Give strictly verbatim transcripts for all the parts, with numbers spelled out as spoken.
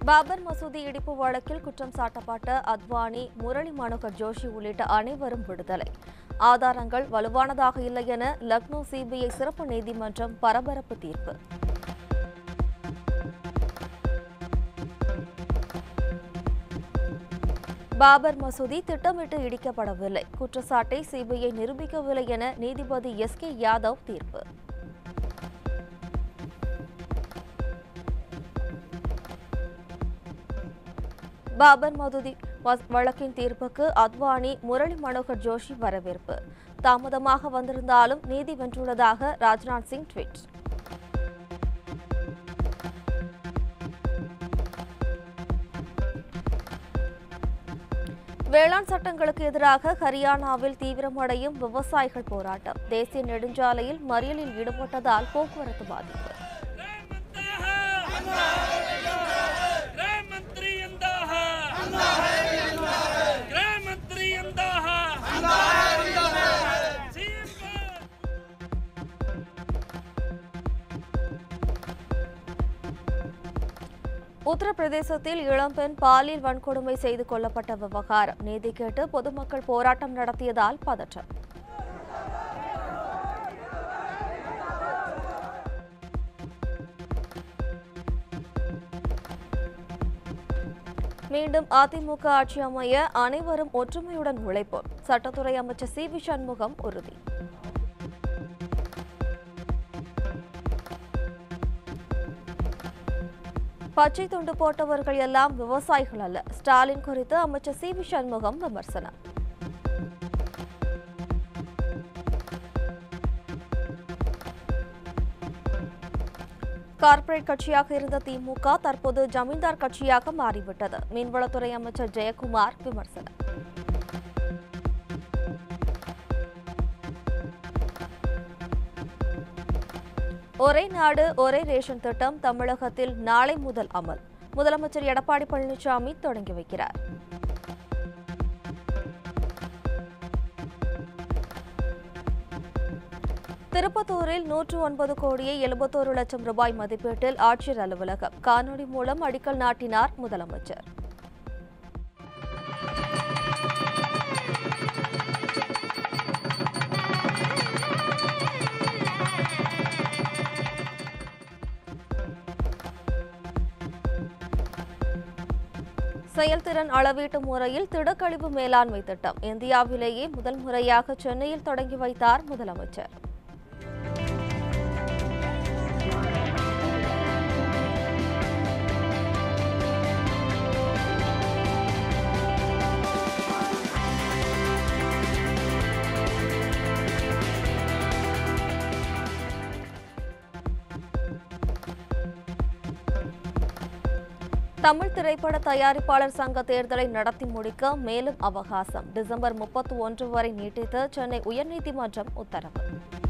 பாபர் மசூதி இடிப்பு வழக்கில் குற்றம் சாட்டப்பட்ட அத்வானி, முரளி மனோகர் ஜோஷி உள்ளிட்ட அனைவரும் விடுதலை. ஆதாரங்கள் வலுவானதாக இல்லை என லக்னோ சிபிஐ சிறப்பு நீதிமன்றம் பரபரப்பு தீர்ப்பு. பாபர் மசூதி திட்டமிட்டு இடிக்கப்படவில்லை, குற்றச்சாட்டை சிபிஐ நிரூபிக்கவில்லை என நீதிபதி எஸ் கே யாதவ் தீர்ப்பு. பாபர் மசூதி வழக்கின் தீர்ப்புக்கு அத்வானி, முரளி மனோகர் ஜோஷி வரவேற்பு. தாமதமாக வந்திருந்தாலும் நீதி வென்றுள்ளதாக ராஜ்நாத் சிங் ட்வீட். வேளாண் சட்டங்களுக்கு எதிராக ஹரியானாவில் தீவிரமடையும் விவசாயிகள் போராட்டம். தேசிய நெடுஞ்சாலையில் மறியலில் ஈடுபட்டதால் போக்குவரத்து பாதிப்பு. உத்தரப்பிரதேசத்தில் இளம்பெண் பாலியல் வன்கொடுமை செய்து கொல்லப்பட்ட விவகாரம். நீதி கேட்டு பொதுமக்கள் போராட்டம் நடத்தியதால் பதற்றம். மீண்டும் அதிமுக ஆட்சி அமைய அனைவரும் ஒற்றுமையுடன் உழைப்போம். சட்டத்துறை அமைச்சர் சி வி சண்முகம் உறுதி. பச்சை துண்டு போட்டவர்கள் எல்லாம் விவசாயிகள் அல்ல, ஸ்டாலின் குறித்து அமைச்சர் சி வி சண்முகம் விமர்சனம். கார்ப்பரேட் கட்சியாக இருந்த திமுக தற்போது ஜமீன்தார் கட்சியாக மாறிவிட்டது. மீன்வளத்துறை அமைச்சர் ஜெயக்குமார் விமர்சனம். ஒரே நாடு ஒரே ரேஷன் திட்டம் தமிழகத்தில் நாளை முதல் அமல். முதலமைச்சர் எடப்பாடி பழனிசாமி தொடங்கி வைக்கிறார். திருப்பத்தூரில் நூற்று ஒன்பது கோடியே எழுபத்தோரு லட்சம் ரூபாய் மதிப்பீட்டில் ஆட்சியர் அலுவலகம் காணொலி மூலம் அடிக்கல் நாட்டினார் முதலமைச்சர். செயல்திறன் அளவீட்டு முறையில் திடக்கழிவு மேலாண்மை திட்டம் இந்தியாவிலேயே முதல் முறையாக சென்னையில் தொடங்கி வைத்தார் முதலமைச்சர். தமிழ் திரைப்பட தயாரிப்பாளர் சங்க தேர்தலை நடத்தி முடிக்க மேலும் அவகாசம். டிசம்பர் முப்பத்தி ஒன்று வரை நீட்டித்து சென்னை உயர்நீதிமன்றம் உத்தரவு.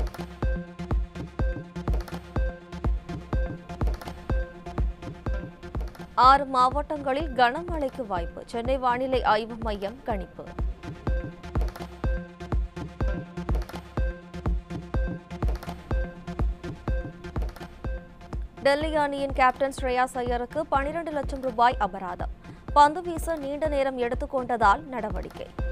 ஆறு மாவட்டங்களில் கனமழைக்கு வாய்ப்பு. சென்னை வானிலை ஆய்வு மையம் கணிப்பு. டெல்லி அணியின் கேப்டன் ஸ்ரேயாஸ் ஐயருக்கு பனிரண்டு லட்சம் ரூபாய் அபராதம். பந்து வீச நீண்ட நேரம் எடுத்துக்கொண்டதால் நடவடிக்கை.